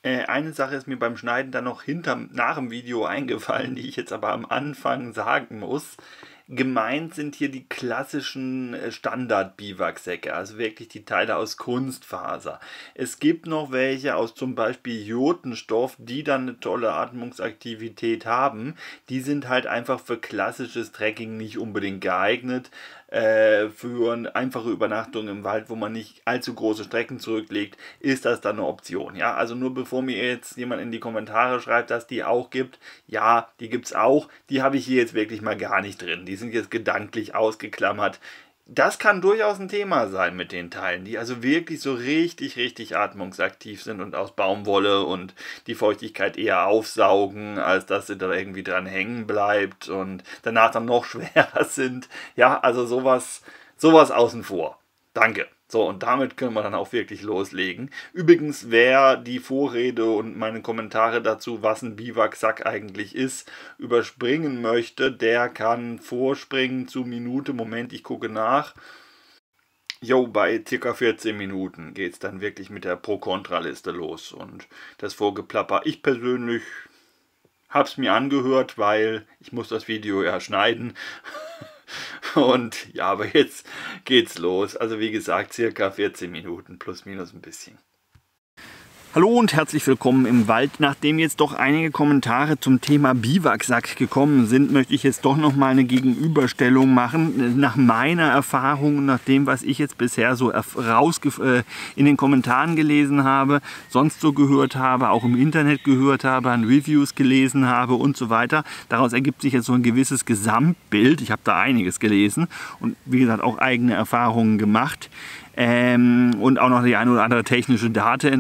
Eine Sache ist mir beim Schneiden dann noch nach dem Video eingefallen, die ich jetzt aber am Anfang sagen muss. Gemeint sind hier die klassischen Standard-Biwaksäcke, also wirklich die Teile aus Kunstfaser. Es gibt noch welche aus zum Beispiel Jotenstoff, die dann eine tolle Atmungsaktivität haben. Die sind halt einfach für klassisches Trekking nicht unbedingt geeignet. Für eine einfache Übernachtung im Wald, wo man nicht allzu große Strecken zurücklegt, ist das dann eine Option. Ja, also nur bevor mir jetzt jemand in die Kommentare schreibt, dass die auch gibt. Ja, die gibt es auch. Die habe ich hier jetzt wirklich mal gar nicht drin. Die sind jetzt gedanklich ausgeklammert. Das kann durchaus ein Thema sein mit den Teilen, die also wirklich so richtig atmungsaktiv sind und aus Baumwolle und die Feuchtigkeit eher aufsaugen, als dass sie da irgendwie dran hängen bleibt und danach dann noch schwerer sind. Ja, also sowas außen vor. Danke. So, und damit können wir dann auch wirklich loslegen. Übrigens, wer die Vorrede und meine Kommentare dazu, was ein Biwaksack eigentlich ist, überspringen möchte, der kann vorspringen zu Minute. Moment, ich gucke nach. Jo, bei ca. 14 Minuten geht es dann wirklich mit der Pro-Kontra-Liste los. Und das Vorgeplapper, ich persönlich habe es mir angehört, weil ich muss das Video ja schneiden. Und ja, aber jetzt geht's los. Also wie gesagt, circa 14 Minuten plus minus ein bisschen. Hallo und herzlich willkommen im Wald. Nachdem jetzt doch einige Kommentare zum Thema Biwaksack gekommen sind, möchte ich jetzt doch noch mal eine Gegenüberstellung machen. Nach meiner Erfahrung, nach dem, was ich jetzt bisher so in den Kommentaren gelesen habe, sonst so gehört habe, auch im Internet gehört habe, an Reviews gelesen habe und so weiter. Daraus ergibt sich jetzt so ein gewisses Gesamtbild. Ich habe da einiges gelesen und wie gesagt auch eigene Erfahrungen gemacht. Und auch noch die eine oder andere technische Date,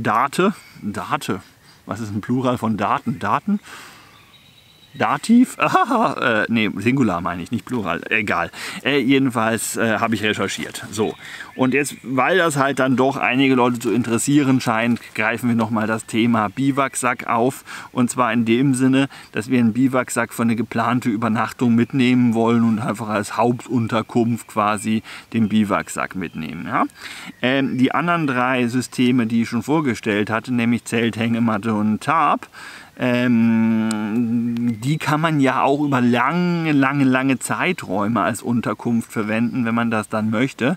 was ist ein Plural von Daten? Daten? Dativ? Nee, Singular meine ich, nicht Plural, egal. Jedenfalls habe ich recherchiert. So, und jetzt, weil das halt dann doch einige Leute zu interessieren scheint, greifen wir nochmal das Thema Biwaksack auf. Und zwar in dem Sinne, dass wir einen Biwaksack für eine geplante Übernachtung mitnehmen wollen und einfach als Hauptunterkunft quasi den Biwaksack mitnehmen. Ja? Die anderen drei Systeme, die ich schon vorgestellt hatte, nämlich Zelt, Hängematte und Tarp, die kann man ja auch über lange Zeiträume als Unterkunft verwenden, wenn man das dann möchte.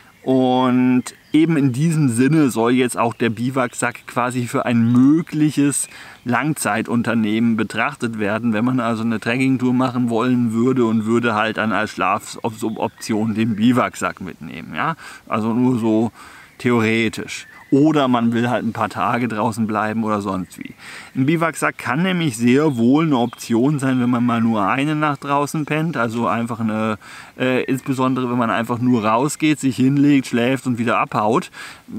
Und eben in diesem Sinne soll jetzt auch der Biwaksack quasi für ein mögliches Langzeitunternehmen betrachtet werden, wenn man also eine Trekkingtour machen wollen würde und würde halt dann als Schlafoption den Biwaksack mitnehmen. Ja? Also nur so theoretisch. Oder man will halt ein paar Tage draußen bleiben oder sonst wie. Ein Biwaksack kann nämlich sehr wohl eine Option sein, wenn man mal nur eine Nacht draußen pennt. Also einfach insbesondere wenn man einfach nur rausgeht, sich hinlegt, schläft und wieder abhaut.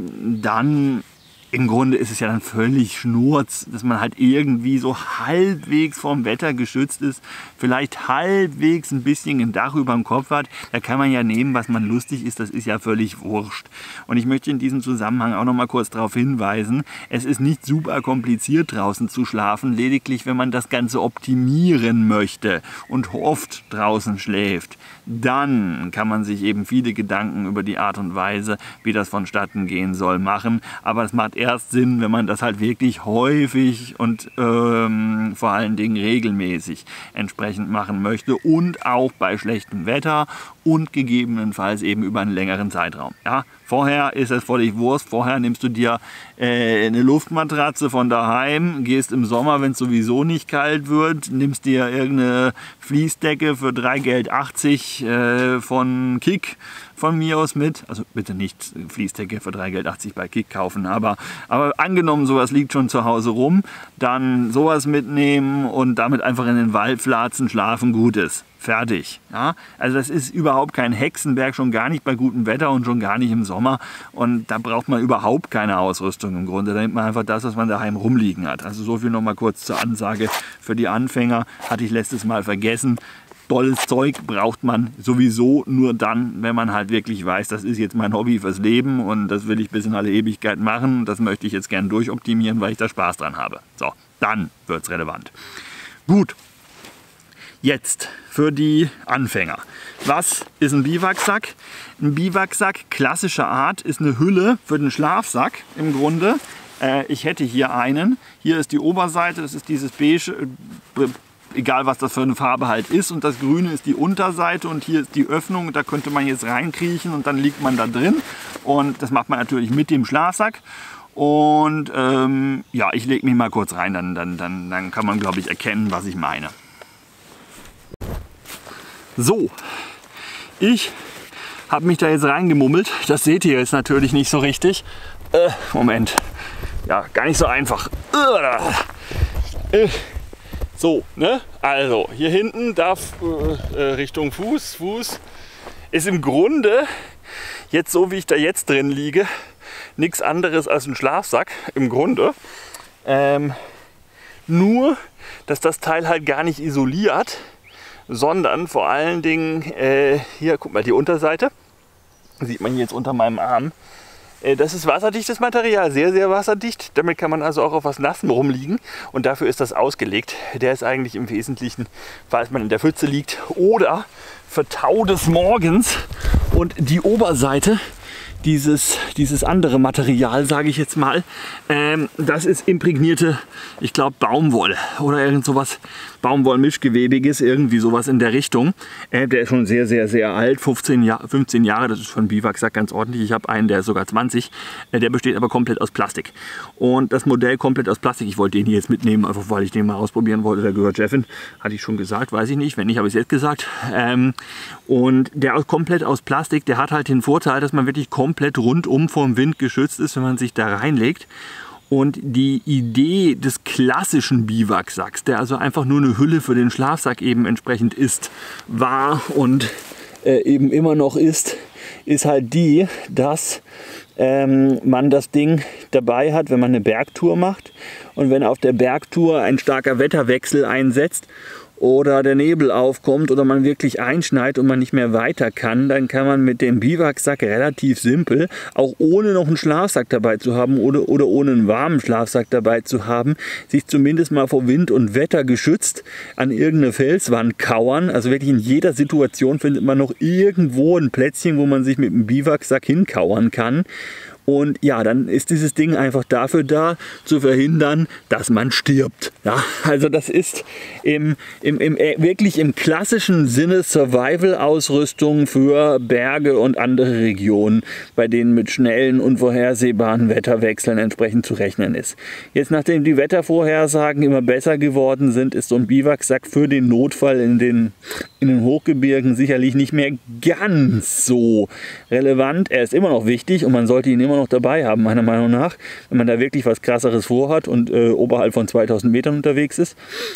Dann im Grunde ist es ja dann völlig Schnurz, dass man halt irgendwie so halbwegs vom Wetter geschützt ist, vielleicht halbwegs ein bisschen ein Dach über dem Kopf hat. Da kann man ja nehmen, was man lustig ist, das ist ja völlig wurscht. Und ich möchte in diesem Zusammenhang auch noch mal kurz darauf hinweisen, es ist nicht super kompliziert draußen zu schlafen, lediglich wenn man das Ganze optimieren möchte und oft draußen schläft, dann kann man sich eben viele Gedanken über die Art und Weise, wie das vonstatten gehen soll, machen. Aber es macht erst Sinn, wenn man das halt wirklich häufig und vor allen Dingen regelmäßig entsprechend machen möchte und auch bei schlechtem Wetter und gegebenenfalls eben über einen längeren Zeitraum. Ja, vorher ist es völlig Wurst, vorher nimmst du dir eine Luftmatratze von daheim, gehst im Sommer, wenn es sowieso nicht kalt wird, nimmst dir irgendeine Fließdecke für 3,80 Geld von Kick von mir aus mit. Also bitte nicht Fließdecke für 3,80 Geld bei Kick kaufen, aber angenommen, sowas liegt schon zu Hause rum, dann sowas mitnehmen und damit einfach in den Wald flatzen, schlafen, gut ist. Fertig. Ja? Also das ist überhaupt kein Hexenwerk, schon gar nicht bei gutem Wetter und schon gar nicht im Sommer. Und da braucht man überhaupt keine Ausrüstung im Grunde. Da nimmt man einfach das, was man daheim rumliegen hat. Also so viel noch mal kurz zur Ansage für die Anfänger. Hatte ich letztes Mal vergessen. Tolles Zeug braucht man sowieso nur dann, wenn man halt wirklich weiß, das ist jetzt mein Hobby fürs Leben und das will ich bis in alle Ewigkeit machen. Das möchte ich jetzt gern durchoptimieren, weil ich da Spaß dran habe. So, dann wird es relevant. Gut. Jetzt für die Anfänger. Was ist ein Biwaksack? Ein Biwaksack klassischer Art ist eine Hülle für den Schlafsack im Grunde, Ich hätte hier einen. Hier ist die Oberseite, das ist dieses beige, egal was das für eine Farbe halt ist. Und das Grüne ist die Unterseite und hier ist die Öffnung. Da könnte man jetzt reinkriechen und dann liegt man da drin. Und das macht man natürlich mit dem Schlafsack. Und ja, ich lege mich mal kurz rein, dann kann man, glaube ich, erkennen, was ich meine. So, ich habe mich da jetzt reingemummelt. Das seht ihr jetzt natürlich nicht so richtig. Moment, ja, gar nicht so einfach. So, ne? Also, hier hinten darf Richtung Fuß ist im Grunde, jetzt so wie ich da jetzt drin liege, nichts anderes als ein Schlafsack, im Grunde. Nur, dass das Teil halt gar nicht isoliert, sondern vor allen Dingen, hier, guck mal, die Unterseite, sieht man jetzt unter meinem Arm. Das ist wasserdichtes Material, sehr, sehr wasserdicht. Damit kann man also auch auf was Nassem rumliegen und dafür ist das ausgelegt. Der ist eigentlich im Wesentlichen, falls man in der Pfütze liegt oder für Tau des Morgens. Und die Oberseite, dieses andere Material, sage ich jetzt mal, das ist imprägnierte, ich glaube, Baumwolle oder irgend sowas, Baumwollmischgewebiges, irgendwie sowas in der Richtung. Der ist schon sehr, sehr, sehr alt, 15 Jahre, das ist von Biwaksack ganz ordentlich. Ich habe einen, der ist sogar 20, der besteht aber komplett aus Plastik. Und das Modell komplett aus Plastik, ich wollte den hier jetzt mitnehmen, einfach weil ich den mal ausprobieren wollte, der gehört Jeffin, hatte ich schon gesagt, weiß ich nicht, wenn nicht, habe ich es jetzt gesagt. Und der ist komplett aus Plastik, der hat halt den Vorteil, dass man wirklich komplett rundum vom Wind geschützt ist, wenn man sich da reinlegt. Und die Idee des klassischen Biwaksacks, der also einfach nur eine Hülle für den Schlafsack eben entsprechend ist, war und eben immer noch ist halt die, dass man das Ding dabei hat, wenn man eine Bergtour macht und wenn auf der Bergtour ein starker Wetterwechsel einsetzt oder der Nebel aufkommt oder man wirklich einschneit und man nicht mehr weiter kann, dann kann man mit dem Biwaksack relativ simpel, auch ohne noch einen Schlafsack dabei zu haben oder ohne einen warmen Schlafsack dabei zu haben, sich zumindest mal vor Wind und Wetter geschützt an irgendeine Felswand kauern. Also wirklich in jeder Situation findet man noch irgendwo ein Plätzchen, wo man sich mit dem Biwaksack hinkauern kann. Und ja, dann ist dieses Ding einfach dafür da, zu verhindern, dass man stirbt. Ja, also das ist wirklich im klassischen Sinne Survival-Ausrüstung für Berge und andere Regionen, bei denen mit schnellen, unvorhersehbaren Wetterwechseln entsprechend zu rechnen ist. Jetzt, nachdem die Wettervorhersagen immer besser geworden sind, ist so ein Biwaksack für den Notfall in den Hochgebirgen sicherlich nicht mehr ganz so relevant. Er ist immer noch wichtig und man sollte ihn immer noch dabei haben, meiner Meinung nach, wenn man da wirklich was Krasseres vorhat und oberhalb von 2000 Metern unterwegs ist.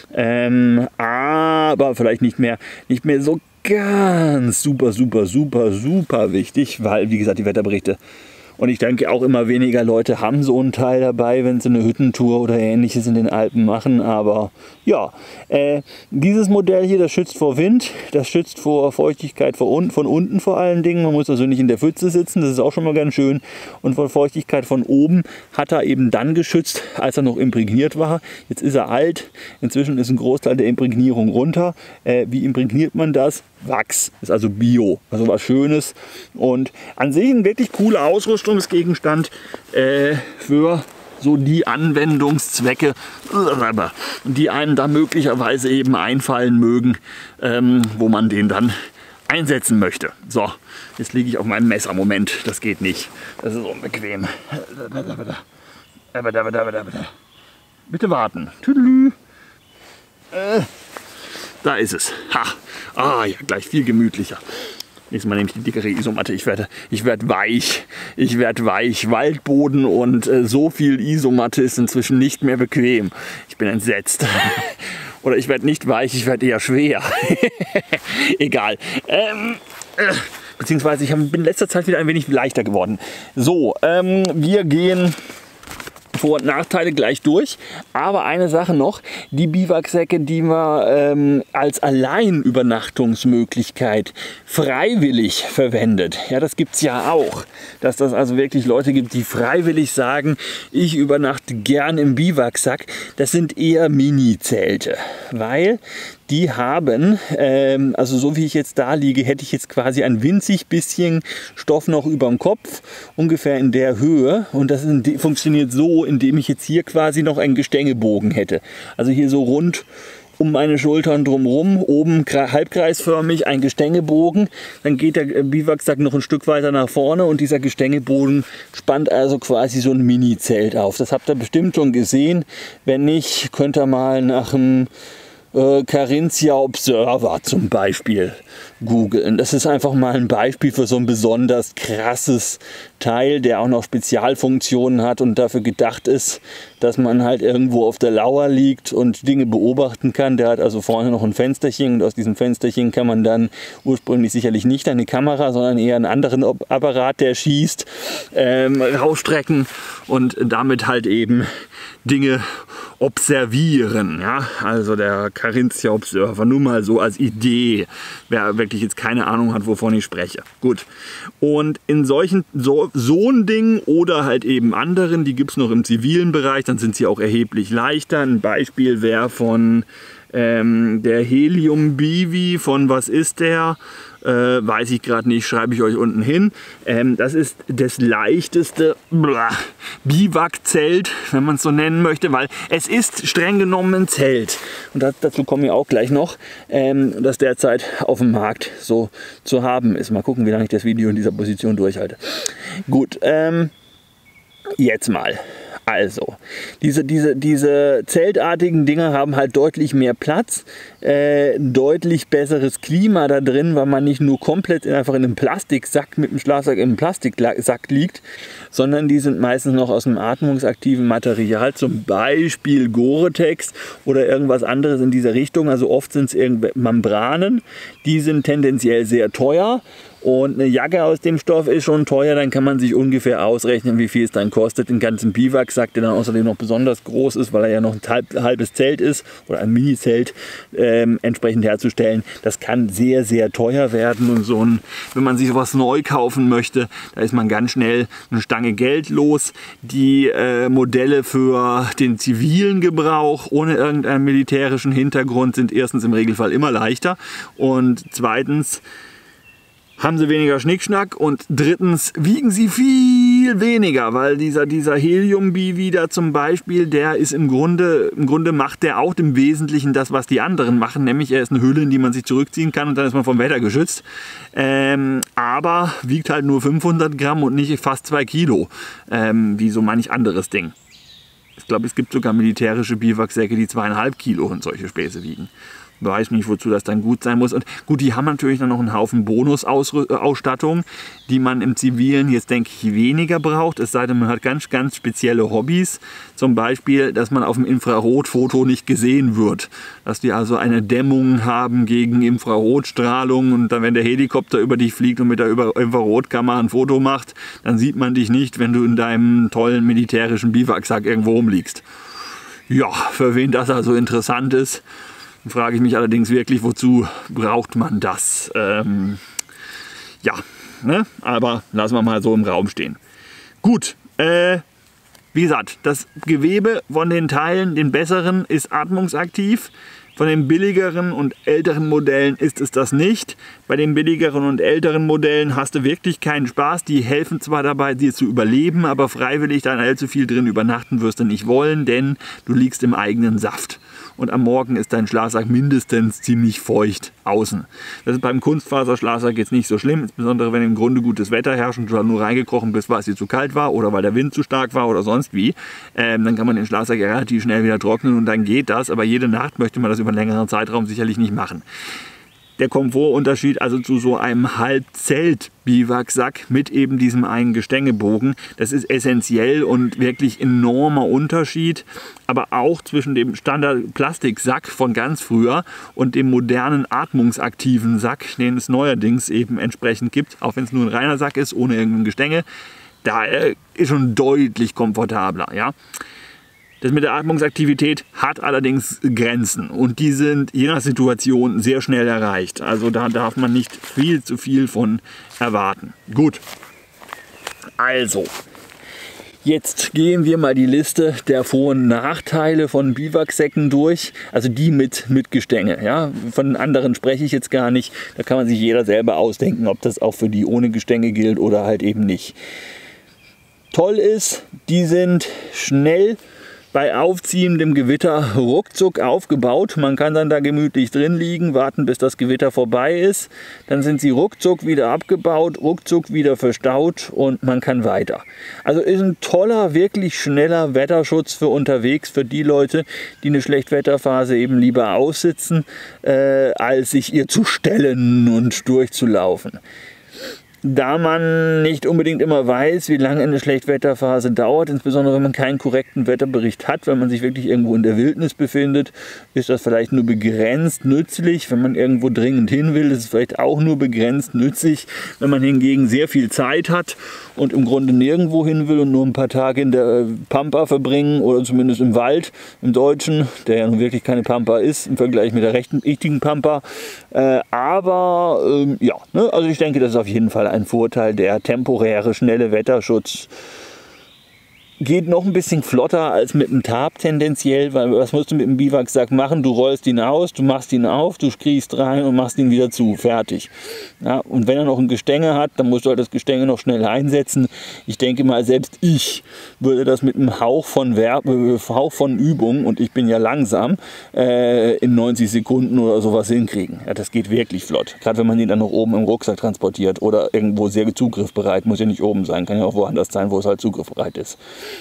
Aber vielleicht nicht mehr so ganz super wichtig, weil, wie gesagt, die Wetterberichte. Und ich denke auch immer weniger Leute haben so einen Teil dabei, wenn sie eine Hüttentour oder ähnliches in den Alpen machen. Aber ja, dieses Modell hier, das schützt vor Wind, das schützt vor Feuchtigkeit von unten vor allen Dingen. Man muss also nicht in der Pfütze sitzen, das ist auch schon mal ganz schön. Und vor Feuchtigkeit von oben hat er eben dann geschützt, als er noch imprägniert war. Jetzt ist er alt, inzwischen ist ein Großteil der Imprägnierung runter. Wie imprägniert man das? Wachs, ist also Bio, also was Schönes und an sich ein wirklich cooler Ausrüstungsgegenstand für so die Anwendungszwecke, die einem da möglicherweise eben einfallen mögen, wo man den dann einsetzen möchte. So, jetzt liege ich auf meinem Messer. Moment, das geht nicht. Das ist unbequem. Bitte warten. Tüdelü. Da ist es. Ha. Ah, ja, gleich viel gemütlicher. Nächstes Mal nehme ich die dickere Isomatte. Ich werde weich. Ich werde weich. Waldboden und so viel Isomatte ist inzwischen nicht mehr bequem. Ich bin entsetzt. Oder ich werde nicht weich, ich werde eher schwer. Egal. Beziehungsweise ich bin in letzter Zeit wieder ein wenig leichter geworden. So, wir gehen Vor- und Nachteile gleich durch. Aber eine Sache noch, die Biwaksäcke, die man als Alleinübernachtungsmöglichkeit freiwillig verwendet. Ja, das gibt es ja auch. Dass das also wirklich Leute gibt, die freiwillig sagen, ich übernachte gern im Biwaksack. Das sind eher Mini-Zelte, weil die haben, also so wie ich jetzt da liege, hätte ich jetzt quasi ein winzig bisschen Stoff noch über dem Kopf, ungefähr in der Höhe. Und das funktioniert so, indem ich jetzt hier quasi noch einen Gestängebogen hätte. Also hier so rund um meine Schultern drumherum, oben halbkreisförmig ein Gestängebogen. Dann geht der Biwaksack noch ein Stück weiter nach vorne und dieser Gestängebogen spannt also quasi so ein Mini-Zelt auf. Das habt ihr bestimmt schon gesehen. Wenn nicht, könnt ihr mal nach einem Carinthia Observer zum Beispiel googeln. Das ist einfach mal ein Beispiel für so ein besonders krasses Teil, der auch noch Spezialfunktionen hat und dafür gedacht ist, dass man halt irgendwo auf der Lauer liegt und Dinge beobachten kann. Der hat also vorne noch ein Fensterchen und aus diesem Fensterchen kann man dann ursprünglich sicherlich nicht eine Kamera, sondern eher einen anderen Apparat, der schießt, rausstrecken und damit halt eben Dinge observieren. Ja? Also der Carinthia Observer, nur mal so als Idee, wer wirklich jetzt keine Ahnung hat, wovon ich spreche. Gut. Und in solchen, so ein Ding oder halt eben anderen, die gibt es noch im zivilen Bereich, dann sind sie auch erheblich leichter. Ein Beispiel wäre von der Helium Bivi, von was ist der? Weiß ich gerade nicht, schreibe ich euch unten hin. Das ist das leichteste Biwakzelt, wenn man es so nennen möchte, weil es ist streng genommen ein Zelt. Und dazu kommen wir auch gleich noch, das derzeit auf dem Markt so zu haben ist. Mal gucken, wie lange ich das Video in dieser Position durchhalte. Gut, jetzt mal. Also, diese zeltartigen Dinger haben halt deutlich mehr Platz, deutlich besseres Klima da drin, weil man nicht nur komplett einfach in einem Plastiksack mit dem Schlafsack im Plastiksack liegt, sondern die sind meistens noch aus einem atmungsaktiven Material, zum Beispiel Gore-Tex oder irgendwas anderes in dieser Richtung. Also oft sind es Membranen, die sind tendenziell sehr teuer. Und eine Jacke aus dem Stoff ist schon teuer, dann kann man sich ungefähr ausrechnen, wie viel es dann kostet, den ganzen Biwaksack, der dann außerdem noch besonders groß ist, weil er ja noch ein halbes Zelt ist oder ein Mini-Zelt, entsprechend herzustellen. Das kann sehr, sehr teuer werden und wenn man sich sowas neu kaufen möchte, da ist man ganz schnell eine Stange Geld los. Die Modelle für den zivilen Gebrauch ohne irgendeinen militärischen Hintergrund sind erstens im Regelfall immer leichter und zweitens haben sie weniger Schnickschnack und drittens wiegen sie viel weniger, weil dieser Helium-Bivi da zum Beispiel, der ist im Grunde macht der auch im Wesentlichen das, was die anderen machen, nämlich er ist eine Hülle, in die man sich zurückziehen kann und dann ist man vom Wetter geschützt, aber wiegt halt nur 500 Gramm und nicht fast 2 Kilo, wie so manch anderes Ding. Ich glaube, es gibt sogar militärische Biwaksäcke, die 2,5 Kilo und solche Späße wiegen. Weiß nicht, wozu das dann gut sein muss. Und gut, die haben natürlich dann noch einen Haufen Bonusausstattung, die man im Zivilen jetzt, denke ich, weniger braucht. Es sei denn, man hat ganz, ganz spezielle Hobbys. Zum Beispiel, dass man auf dem Infrarotfoto nicht gesehen wird. Dass die also eine Dämmung haben gegen Infrarotstrahlung und dann, wenn der Helikopter über dich fliegt und mit der Infrarotkamera ein Foto macht, dann sieht man dich nicht, wenn du in deinem tollen militärischen Biwaksack irgendwo rumliegst. Ja, für wen das also interessant ist, frage ich mich allerdings wirklich, wozu braucht man das? Ja, ne? Aber lassen wir mal so im Raum stehen. Gut, wie gesagt, das Gewebe von den Teilen, den besseren, ist atmungsaktiv. Von den billigeren und älteren Modellen ist es das nicht. Bei den billigeren und älteren Modellen hast du wirklich keinen Spaß. Die helfen zwar dabei, dir zu überleben, aber freiwillig dann allzu viel drin übernachten wirst du nicht wollen, denn du liegst im eigenen Saft. Und am Morgen ist dein Schlafsack mindestens ziemlich feucht außen. Das ist beim Kunstfaserschlafsack jetzt nicht so schlimm, insbesondere wenn im Grunde gutes Wetter herrscht und du da nur reingekrochen bist, weil es dir zu kalt war oder weil der Wind zu stark war oder sonst wie. Dann kann man den Schlafsack ja relativ schnell wieder trocknen und dann geht das. Aber jede Nacht möchte man das über einen längeren Zeitraum sicherlich nicht machen. Der Komfortunterschied also zu so einem Halbzelt-Biwaksack mit eben diesem einen Gestängebogen, das ist essentiell und wirklich enormer Unterschied, aber auch zwischen dem Standard-Plastiksack von ganz früher und dem modernen atmungsaktiven Sack, den es neuerdings eben entsprechend gibt, auch wenn es nur ein reiner Sack ist, ohne irgendein Gestänge, da ist schon deutlich komfortabler, ja. Das mit der Atmungsaktivität hat allerdings Grenzen und die sind je nach Situation sehr schnell erreicht. Also da darf man nicht viel zu viel von erwarten. Gut, also Jetzt gehen wir mal die Liste der Vor- und Nachteile von Biwaksäcken durch, also die mit Gestänge. Ja? Von anderen spreche ich jetzt gar nicht, da kann man sich jeder selber ausdenken, ob das auch für die ohne Gestänge gilt oder halt eben nicht. Toll ist, die sind schnell bei aufziehendem Gewitter ruckzuck aufgebaut. Man kann dann da gemütlich drin liegen, warten, bis das Gewitter vorbei ist. Dann sind sie ruckzuck wieder abgebaut, ruckzuck wieder verstaut und man kann weiter. Also ist ein toller, wirklich schneller Wetterschutz für unterwegs, für die Leute, die eine Schlechtwetterphase eben lieber aussitzen, als sich ihr zu stellen und durchzulaufen. Da man nicht unbedingt immer weiß, wie lange eine Schlechtwetterphase dauert, insbesondere wenn man keinen korrekten Wetterbericht hat, wenn man sich wirklich irgendwo in der Wildnis befindet, ist das vielleicht nur begrenzt nützlich. Wenn man irgendwo dringend hin will, ist es vielleicht auch nur begrenzt nützlich. Wenn man hingegen sehr viel Zeit hat und im Grunde nirgendwo hin will und nur ein paar Tage in der Pampa verbringen oder zumindest im Wald, im Deutschen, der ja nun wirklich keine Pampa ist im Vergleich mit der richtigen Pampa. Also ich denke, das ist auf jeden Fall ein Vorteil. Der temporäre, schnelle Wetterschutz geht noch ein bisschen flotter als mit dem Tarp tendenziell, weil was musst du mit dem Biwaksack machen? Du rollst ihn aus, du machst ihn auf, du kriechst rein und machst ihn wieder zu, fertig. Ja, und wenn er noch ein Gestänge hat, dann musst du halt das Gestänge noch schnell einsetzen. Ich denke mal, selbst ich würde das mit einem Hauch von Übung, und ich bin ja langsam, in 90 Sekunden oder sowas hinkriegen. Ja, das geht wirklich flott. Gerade wenn man ihn dann noch oben im Rucksack transportiert oder irgendwo sehr zugriffbereit, muss ja nicht oben sein, kann ja auch woanders sein, wo es halt zugriffbereit ist.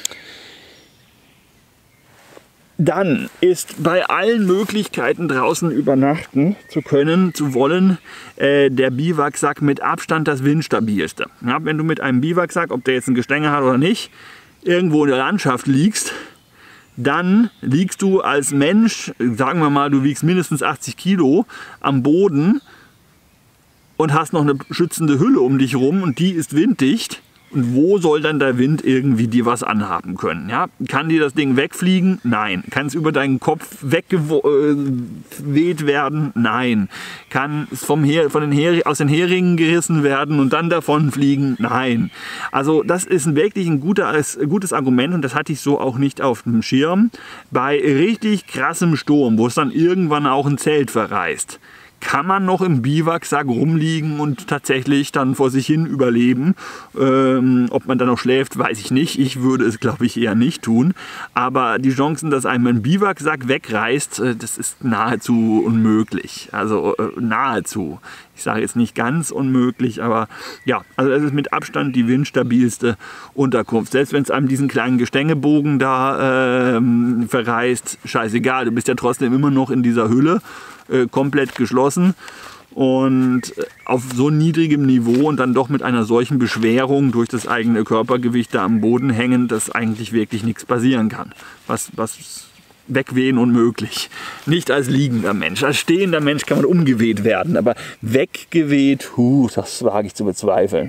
Dann ist bei allen Möglichkeiten draußen übernachten zu können, zu wollen, der Biwaksack mit Abstand das windstabilste. Ja, wenn du mit einem Biwaksack, ob der jetzt ein Gestänge hat oder nicht, irgendwo in der Landschaft liegst, dann liegst du als Mensch, sagen wir mal, du wiegst mindestens 80 Kilo am Boden und hast noch eine schützende Hülle um dich rum und die ist winddicht. Und wo soll dann der Wind irgendwie dir was anhaben können? Ja? Kann dir das Ding wegfliegen? Nein. Kann es über deinen Kopf weggeweht werden? Nein. Kann es aus den Heringen gerissen werden und dann davon fliegen? Nein. Also das ist wirklich ein gutes Argument und das hatte ich so auch nicht auf dem Schirm. Bei richtig krassem Sturm, wo es dann irgendwann auch ein Zelt verreißt, kann man noch im Biwaksack rumliegen und tatsächlich dann vor sich hin überleben. Ob man dann noch schläft, weiß ich nicht. Ich würde es, glaube ich, eher nicht tun. Aber die Chancen, dass einem ein Biwaksack wegreißt, das ist nahezu unmöglich. Also nahezu. Ich sage jetzt nicht ganz unmöglich, aber ja, also es ist mit Abstand die windstabilste Unterkunft. Selbst wenn es einem diesen kleinen Gestängebogen da verreißt, scheißegal, du bist ja trotzdem immer noch in dieser Hülle, komplett geschlossen und auf so niedrigem Niveau und dann doch mit einer solchen Beschwerung durch das eigene Körpergewicht da am Boden hängen, dass eigentlich wirklich nichts passieren kann. Was wegwehen unmöglich. Nicht als liegender Mensch. Als stehender Mensch kann man umgeweht werden, aber weggeweht, das wage ich zu bezweifeln.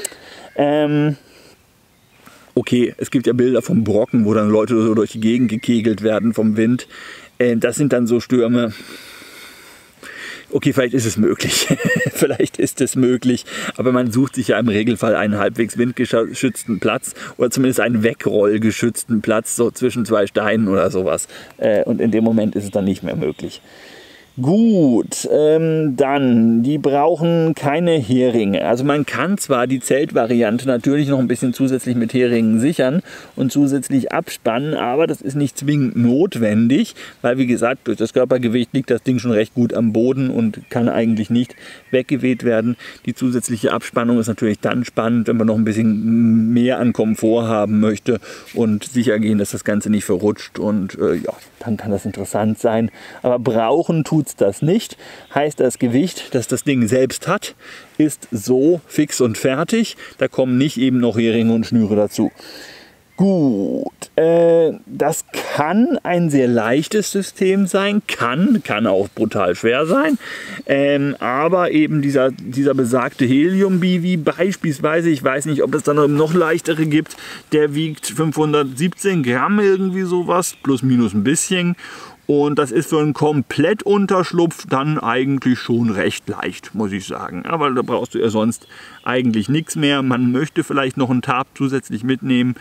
Okay, es gibt ja Bilder vom Brocken, wo dann Leute so durch die Gegend gekegelt werden vom Wind. Das sind dann so Stürme. Okay, vielleicht ist es möglich. Vielleicht ist es möglich. Aber man sucht sich ja im Regelfall einen halbwegs windgeschützten Platz oder zumindest einen wegrollgeschützten Platz, so zwischen zwei Steinen oder sowas. Und in dem Moment ist es dann nicht mehr möglich. Gut, dann, die brauchen keine Heringe. Also man kann zwar die Zeltvariante natürlich noch ein bisschen zusätzlich mit Heringen sichern und zusätzlich abspannen, aber das ist nicht zwingend notwendig, weil wie gesagt, durch das Körpergewicht liegt das Ding schon recht gut am Boden und kann eigentlich nicht weggeweht werden. Die zusätzliche Abspannung ist natürlich dann spannend, wenn man noch ein bisschen mehr an Komfort haben möchte und sicher gehen, dass das Ganze nicht verrutscht und ja, dann kann das interessant sein. Aber brauchen tut das nicht, heißt das Gewicht, das das Ding selbst hat, ist so fix und fertig. Da kommen nicht eben noch Heringe und Schnüre dazu. Gut, das kann ein sehr leichtes System sein, kann auch brutal schwer sein, aber eben dieser besagte Helium-Biwi beispielsweise, ich weiß nicht, ob es dann noch leichtere gibt, der wiegt 517 Gramm irgendwie sowas, plus minus ein bisschen. Und das ist für einen Komplettunterschlupf dann eigentlich schon recht leicht, muss ich sagen. Aber da brauchst du ja sonst eigentlich nichts mehr. Man möchte vielleicht noch einen Tarp zusätzlich mitnehmen.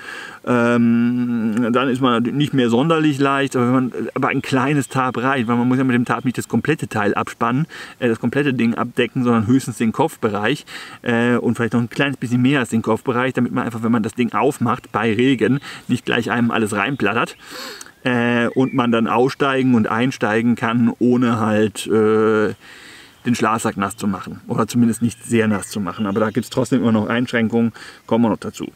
Dann ist man nicht mehr sonderlich leicht. Aber ein kleines Tarp reicht, weil man muss ja mit dem Tarp nicht das komplette Teil abspannen, das komplette Ding abdecken, sondern höchstens den Kopfbereich. Und vielleicht noch ein kleines bisschen mehr als den Kopfbereich, damit man einfach, wenn man das Ding aufmacht, bei Regen nicht gleich einem alles reinplattert. Und man dann aussteigen und einsteigen kann, ohne halt den Schlafsack nass zu machen. Oder zumindest nicht sehr nass zu machen. Aber da gibt es trotzdem immer noch Einschränkungen, kommen wir noch dazu.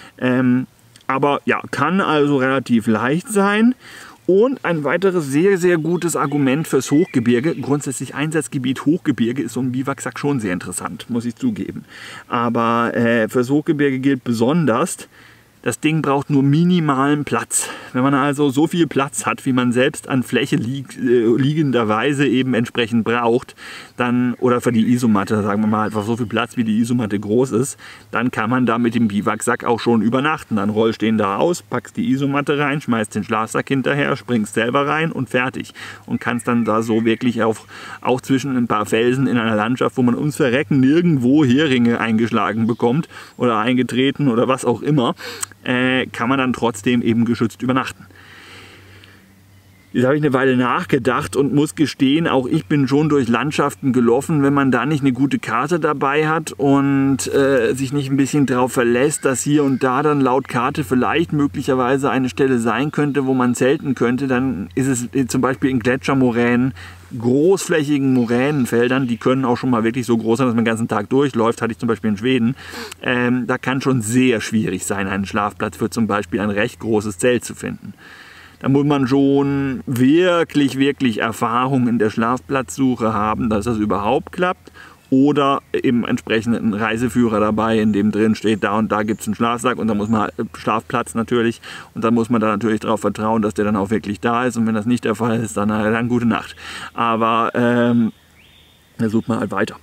Aber ja, kann also relativ leicht sein. Und ein weiteres sehr, sehr gutes Argument fürs Hochgebirge, grundsätzlich Einsatzgebiet Hochgebirge, ist so ein Biwaksack schon sehr interessant, muss ich zugeben. Aber fürs Hochgebirge gilt besonders, das Ding braucht nur minimalen Platz. Wenn man also so viel Platz hat, wie man selbst an Fläche liegenderweise eben entsprechend braucht, dann, oder für die Isomatte, sagen wir mal, einfach so viel Platz, wie die Isomatte groß ist, dann kann man da mit dem Biwaksack auch schon übernachten. Dann rollst den da aus, packst die Isomatte rein, schmeißt den Schlafsack hinterher, springst selber rein und fertig. Und kannst dann da so wirklich auch zwischen ein paar Felsen in einer Landschaft, wo man ums Verrecken nirgendwo Heringe eingeschlagen bekommt oder eingetreten oder was auch immer, kann man dann trotzdem eben geschützt übernachten. Jetzt habe ich eine Weile nachgedacht und muss gestehen, auch ich bin schon durch Landschaften gelaufen, wenn man da nicht eine gute Karte dabei hat und sich nicht ein bisschen darauf verlässt, dass hier und da dann laut Karte vielleicht möglicherweise eine Stelle sein könnte, wo man zelten könnte, dann ist es zum Beispiel in Gletschermoränen, großflächigen Moränenfeldern, die können auch schon mal wirklich so groß sein, dass man den ganzen Tag durchläuft, hatte ich zum Beispiel in Schweden. Da kann schon sehr schwierig sein, einen Schlafplatz für zum Beispiel ein recht großes Zelt zu finden. Da muss man schon wirklich, wirklich Erfahrung in der Schlafplatzsuche haben, dass das überhaupt klappt. Oder eben entsprechenden Reiseführer dabei, in dem drin steht, da und da gibt es einen Schlafsack und da muss man Schlafplatz natürlich und dann muss man da natürlich darauf vertrauen, dass der dann auch wirklich da ist und wenn das nicht der Fall ist, dann gute Nacht. Aber da sucht man halt weiter.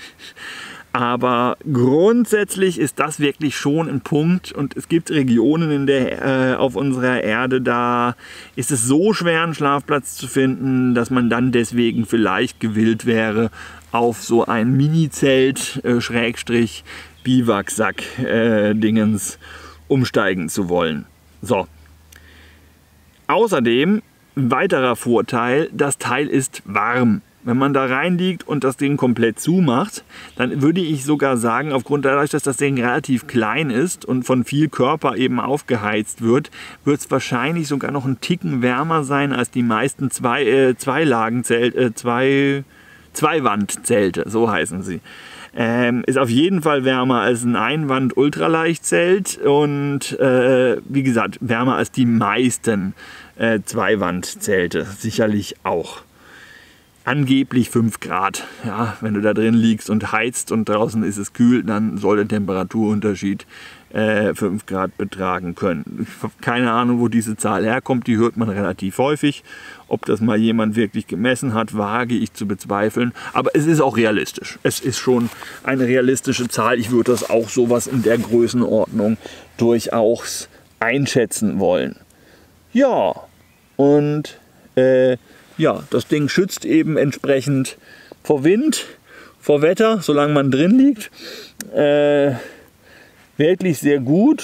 Aber grundsätzlich ist das wirklich schon ein Punkt und es gibt Regionen auf unserer Erde, da ist es so schwer, einen Schlafplatz zu finden, dass man dann deswegen vielleicht gewillt wäre, auf so ein Mini-Zelt, Schrägstrich, Biwaksack, Dingens umsteigen zu wollen. So. Außerdem, ein weiterer Vorteil, das Teil ist warm. Wenn man da reinliegt und das Ding komplett zumacht, dann würde ich sogar sagen, aufgrund dadurch, dass das Ding relativ klein ist und von viel Körper eben aufgeheizt wird, wird es wahrscheinlich sogar noch einen Ticken wärmer sein als die meisten Zweiwandzelte, so heißen sie. Ist auf jeden Fall wärmer als ein Einwand-Ultraleichtzelt und wie gesagt, wärmer als die meisten Zweiwandzelte, sicherlich auch. Angeblich 5 Grad. Ja, wenn du da drin liegst und heizt und draußen ist es kühl, dann soll der Temperaturunterschied 5 Grad betragen können. Ich habe keine Ahnung, wo diese Zahl herkommt, die hört man relativ häufig. Ob das mal jemand wirklich gemessen hat, wage ich zu bezweifeln. Aber es ist auch realistisch. Es ist schon eine realistische Zahl. Ich würde das auch sowas in der Größenordnung durchaus einschätzen wollen. Ja, und ja, das Ding schützt eben entsprechend vor Wind, vor Wetter, solange man drin liegt. Wirklich sehr gut.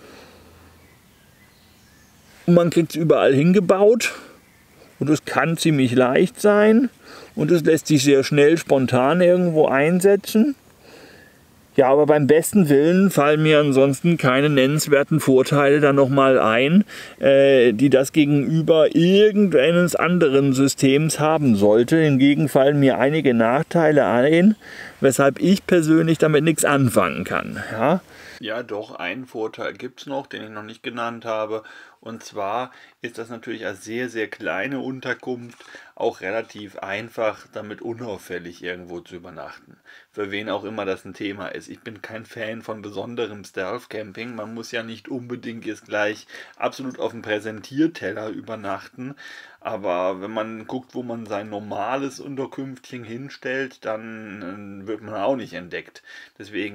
Und man kriegt es überall hingebaut. Und es kann ziemlich leicht sein. Und es lässt sich sehr schnell, spontan irgendwo einsetzen. Ja, aber beim besten Willen fallen mir ansonsten keine nennenswerten Vorteile dann nochmal ein, die das gegenüber irgendeines anderen Systems haben sollte. Hingegen fallen mir einige Nachteile ein, weshalb ich persönlich damit nichts anfangen kann. Ja, doch, einen Vorteil gibt es noch, den ich noch nicht genannt habe. Und zwar ist das natürlich als sehr, sehr kleine Unterkunft auch relativ einfach, damit unauffällig irgendwo zu übernachten. Für wen auch immer das ein Thema ist. Ich bin kein Fan von besonderem Stealth-Camping. Man muss ja nicht unbedingt jetzt gleich absolut auf dem Präsentierteller übernachten. Aber wenn man guckt, wo man sein normales Unterkünftchen hinstellt, dann wird man auch nicht entdeckt. Deswegen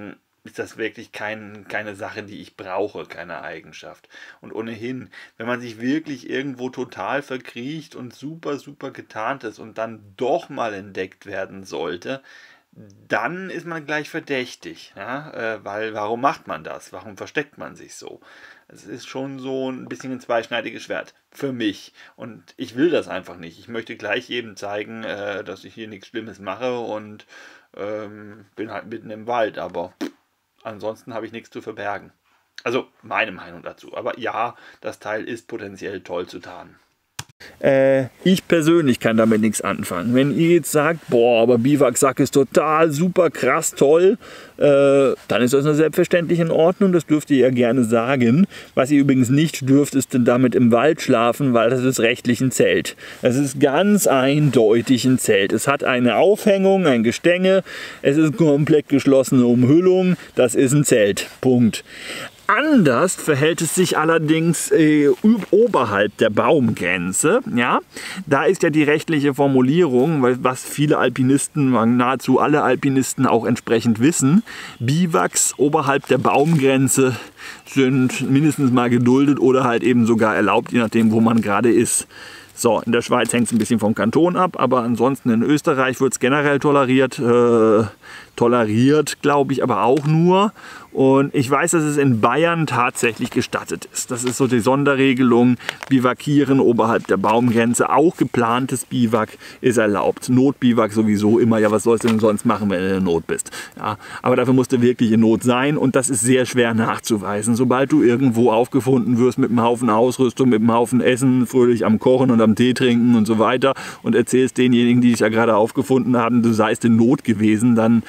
ist das wirklich keine Sache, die ich brauche, keine Eigenschaft. Und ohnehin, wenn man sich wirklich irgendwo total verkriecht und super, super getarnt ist und dann doch mal entdeckt werden sollte, dann ist man gleich verdächtig. Ja? Weil warum macht man das? Warum versteckt man sich so? Es ist schon so ein bisschen ein zweischneidiges Schwert für mich. Und ich will das einfach nicht. Ich möchte gleich jedem zeigen, dass ich hier nichts Schlimmes mache und bin halt mitten im Wald. Aber ansonsten habe ich nichts zu verbergen. Also meine Meinung dazu. Aber ja, das Teil ist potenziell toll zu tarnen. Ich persönlich kann damit nichts anfangen. Wenn ihr jetzt sagt, boah, aber Biwaksack ist total super krass toll, dann ist das selbstverständlich in Ordnung, das dürft ihr ja gerne sagen. Was ihr übrigens nicht dürft, ist denn damit im Wald schlafen, weil das ist rechtlich ein Zelt. Es ist ganz eindeutig ein Zelt. Es hat eine Aufhängung, ein Gestänge, es ist komplett geschlossene Umhüllung, das ist ein Zelt. Punkt. Anders verhält es sich allerdings oberhalb der Baumgrenze. Ja? Da ist ja die rechtliche Formulierung, was viele Alpinisten, nahezu alle Alpinisten auch entsprechend wissen. Biwaks oberhalb der Baumgrenze sind mindestens mal geduldet oder halt eben sogar erlaubt, je nachdem, wo man gerade ist. So, in der Schweiz hängt es ein bisschen vom Kanton ab, aber ansonsten in Österreich wird es generell toleriert. Toleriert, glaube ich, aber auch nur. Und ich weiß, dass es in Bayern tatsächlich gestattet ist. Das ist so die Sonderregelung. Biwakieren oberhalb der Baumgrenze, auch geplantes Biwak ist erlaubt. Notbiwak sowieso immer. Ja, was sollst du denn sonst machen, wenn du in Not bist? Ja, aber dafür musst du wirklich in Not sein und das ist sehr schwer nachzuweisen. Sobald du irgendwo aufgefunden wirst mit einem Haufen Ausrüstung, mit einem Haufen Essen, fröhlich am Kochen und am Tee trinken und so weiter und erzählst denjenigen, die dich ja gerade aufgefunden haben, du seist in Not gewesen, dann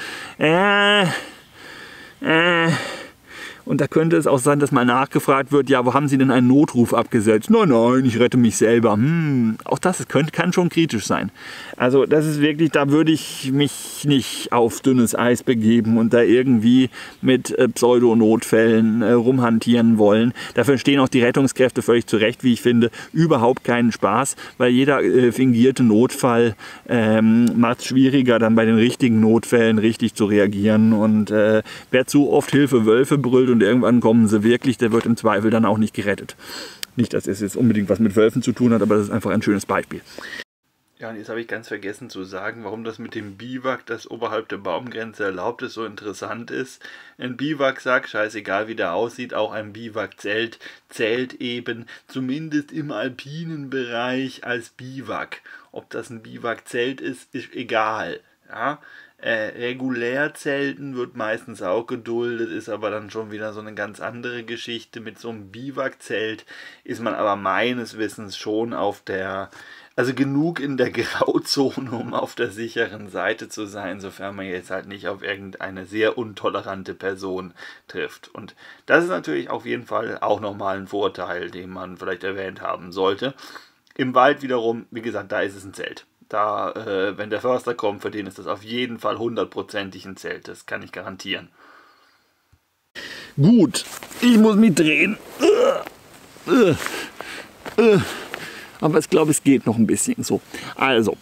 und da könnte es auch sein, dass mal nachgefragt wird, ja, wo haben Sie denn einen Notruf abgesetzt? Nein, ich rette mich selber. Auch das kann schon kritisch sein. Also das ist wirklich, da würde ich mich nicht auf dünnes Eis begeben und da irgendwie mit Pseudonotfällen rumhantieren wollen. Dafür stehen auch die Rettungskräfte völlig zu Recht, wie ich finde, überhaupt keinen Spaß, weil jeder fingierte Notfall macht es schwieriger, dann bei den richtigen Notfällen richtig zu reagieren. Und wer zu oft Hilfe Wölfe brüllt und irgendwann kommen sie wirklich, der wird im Zweifel dann auch nicht gerettet. Nicht, dass es jetzt unbedingt was mit Wölfen zu tun hat, aber das ist einfach ein schönes Beispiel. Ja, und jetzt habe ich ganz vergessen zu sagen, warum das mit dem Biwak, das oberhalb der Baumgrenze erlaubt ist, so interessant ist. Ein Biwaksack, scheißegal wie der aussieht, auch ein Biwakzelt zählt eben zumindest im alpinen Bereich als Biwak. Ob das ein Biwakzelt ist egal. Ja? Regulär Zelten wird meistens auch geduldet, ist aber dann schon wieder so eine ganz andere Geschichte. Mit so einem Biwakzelt ist man aber meines Wissens schon also genug in der Grauzone, um auf der sicheren Seite zu sein, sofern man jetzt halt nicht auf irgendeine sehr untolerante Person trifft. Und das ist natürlich auf jeden Fall auch nochmal ein Vorteil, den man vielleicht erwähnt haben sollte. Im Wald wiederum, wie gesagt, da ist es ein Zelt. Da, wenn der Förster kommt, für den ist das auf jeden Fall 100%ig ein Zelt. Das kann ich garantieren. Gut, ich muss mich drehen. Aber ich glaube, es geht noch ein bisschen so. Also,